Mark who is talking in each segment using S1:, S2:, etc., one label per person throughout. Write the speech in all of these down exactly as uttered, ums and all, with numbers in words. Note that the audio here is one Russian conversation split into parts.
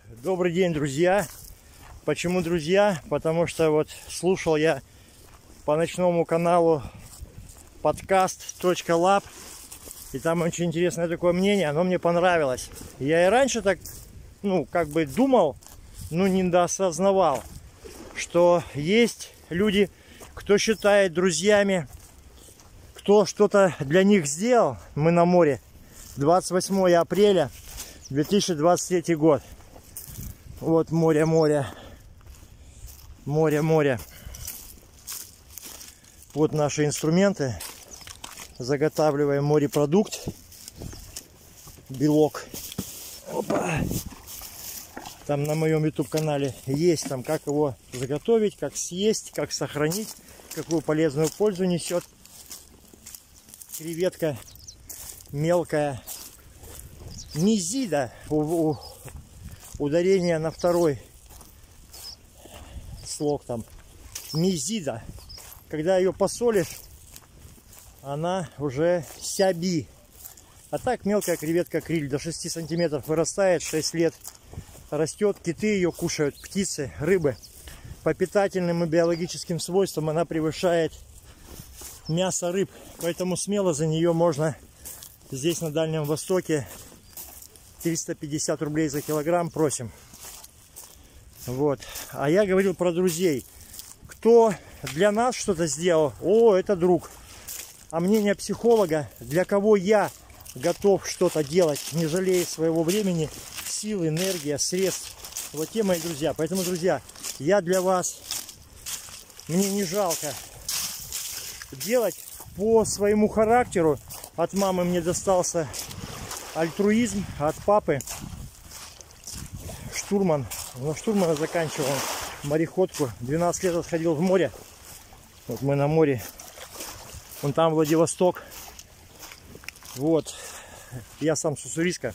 S1: Добрый день, друзья. Почему друзья? Потому что вот слушал я по ночному каналу подкаст точка лаб, и там очень интересное такое мнение, оно мне понравилось. Я и раньше так, ну, как бы думал, ну, не доосознавал, что есть люди, кто считает друзьями, кто что-то для них сделал. Мы на море. двадцать восьмое апреля две тысячи двадцать третий год. Вот море, море. Море, море. Вот наши инструменты. Заготавливаем морепродукт. Белок. Опа. Там на моем ютуб канале есть там, как его заготовить, как съесть, как сохранить, какую полезную пользу несет. Креветка мелкая. Мизида. У, у, ударение на второй слог там. Мизида. Когда ее посолишь, она уже сяби. А так мелкая креветка криль до шести сантиметров вырастает, шесть лет растет. Киты ее кушают, птицы, рыбы. По питательным и биологическим свойствам она превышает мясо рыб. Поэтому смело за нее можно здесь на Дальнем Востоке триста пятьдесят рублей за килограмм просим. Вот. А я говорил про друзей. Кто для нас что-то сделал, о, это друг. А мнение психолога, для кого я готов что-то делать, не жалея своего времени, сил, энергии, средств. Вот те мои друзья. Поэтому, друзья, я для вас, мне не жалко делать по своему характеру. От мамы мне достался альтруизм, от папы штурман. Но штурмана заканчивал мореходку. двенадцать лет отходил в море. Вот мы на море. Вон там Владивосток. Вот. Я сам с Уссурийска.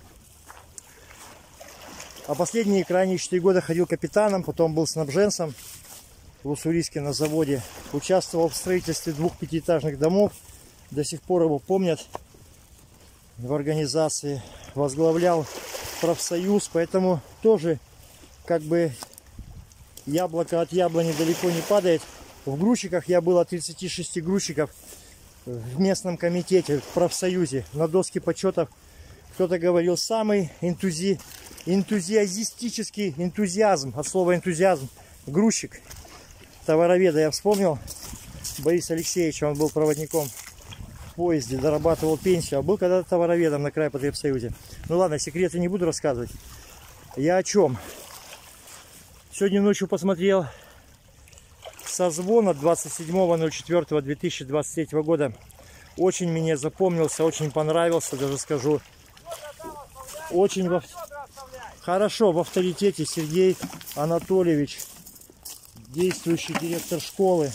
S1: А последние крайние четыре года ходил капитаном, потом был снабженцем в Уссурийске на заводе. Участвовал в строительстве двух пятиэтажных домов. До сих пор его помнят в организации. Возглавлял профсоюз, поэтому тоже как бы яблоко от яблони далеко не падает. В грузчиках я был от тридцати шести грузчиков в местном комитете, в профсоюзе, на доске почетов. Кто-то говорил, самый энтузи... энтузиазистический энтузиазм, от слова энтузиазм, грузчик. Товароведа я вспомнил, Борис Алексеевич, он был проводником в поезде, дорабатывал пенсию, а был когда-то товароведом на Крайпотребсоюзе. Ну ладно, секреты не буду рассказывать. Я о чем? Сегодня ночью посмотрел созвон от двадцать седьмого ноль четвёртого две тысячи двадцать третьего года. Очень мне запомнился, очень понравился, даже скажу. Очень во... хорошо в авторитете Сергей Анатольевич, действующий директор школы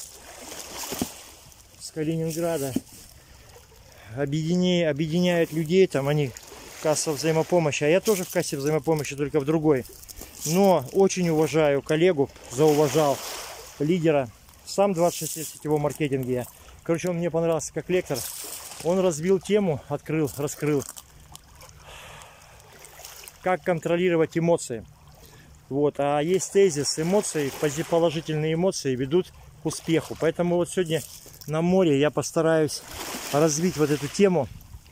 S1: с Калининграда. Объединяет, объединяет людей, там они касса взаимопомощи, а я тоже в кассе взаимопомощи, только в другой. Но очень уважаю коллегу, зауважал лидера, сам двадцать шесть лет в сетевом маркетинге я. Короче, он мне понравился как лектор. Он разбил тему, открыл, раскрыл, как контролировать эмоции. Вот, а есть тезис: эмоции, положительные эмоции ведут к успеху. Поэтому вот сегодня на море я постараюсь развить вот эту тему,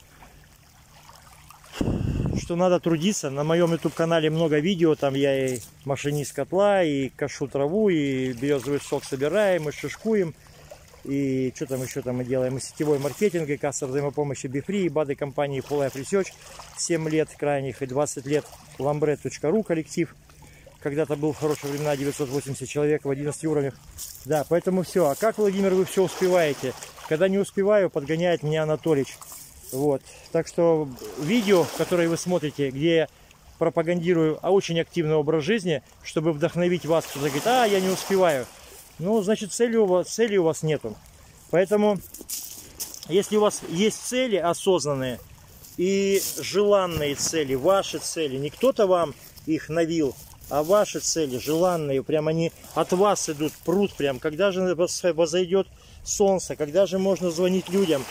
S1: что надо трудиться. На моем ютуб канале много видео, там я и машинист котла, и кашу траву, и березовый сок собираем, и шишкуем, и что там еще там мы делаем, и сетевой маркетинг, и касса взаимопомощи Бифри, и БАДы компании Full Life Research, семь лет крайних и двадцать лет ламбрет точка ру коллектив. Когда-то был в хорошие времена девятьсот восемьдесят человек в одиннадцати уровнях. Да, поэтому все. А как, Владимир, вы все успеваете? Когда не успеваю, подгоняет меня Анатолич. Вот. Так что видео, которые вы смотрите, где я пропагандирую а очень активный образ жизни, чтобы вдохновить вас, кто говорит, а, я не успеваю. Ну, значит, цели у вас, цели у вас нету. Поэтому, если у вас есть цели осознанные и желанные цели, ваши цели, не кто-то вам их навил, а ваши цели желанные, прям они от вас идут, прут прям. Когда же возойдет солнце, когда же можно звонить людям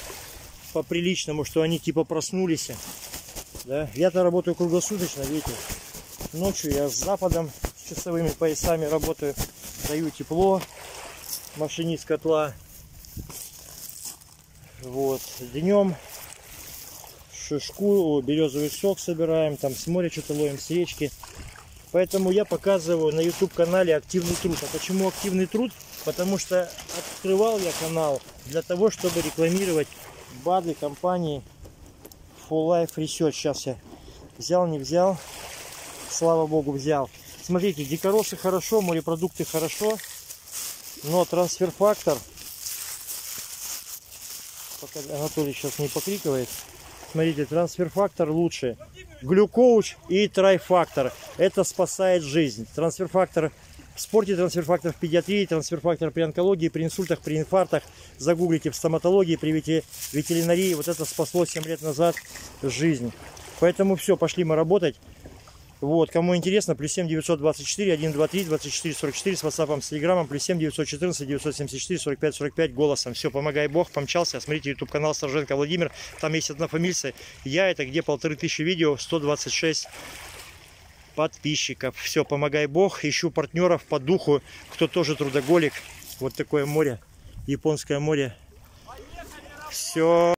S1: по-приличному, что они типа проснулись. Да? Я-то работаю круглосуточно, видите. Ночью я с западом, с часовыми поясами работаю. Даю тепло. Машинист котла. Вот. Днем шишку, березовый сок собираем. Там с моря что-то ловим, с речки. Поэтому я показываю на YouTube канале активный труд. А почему активный труд? Потому что открывал я канал для того, чтобы рекламировать БАДы компании Full Life Research. Сейчас я взял, не взял. Слава богу, взял. Смотрите, дикоросы хорошо, морепродукты хорошо. Но трансфер-фактор, пока Анатолий сейчас не покрикивает, смотрите, трансфер-фактор лучше. Глюкоуч и трайфактор. Это спасает жизнь. Трансфер-фактор в спорте, трансфер-фактор в педиатрии, трансфер-фактор при онкологии, при инсультах, при инфарктах. Загуглите в стоматологии, при ветеринарии. Вот это спасло семь лет назад жизнь. Поэтому все, пошли мы работать. Вот, кому интересно, плюс семь девятьсот двадцать четыре сто двадцать три двадцать четыре сорок четыре с WhatsApp, с Телеграмом, плюс семь девятьсот четырнадцать девятьсот семьдесят четыре сорок пять сорок пять голосом. Все, помогай Бог, помчался. Смотрите YouTube канал Стороженко Владимир, там есть одна фамилия. Я, это где полторы тысячи видео, сто двадцать шесть подписчиков. Все, помогай Бог, ищу партнеров по духу, кто тоже трудоголик. Вот такое море, японское море. Все.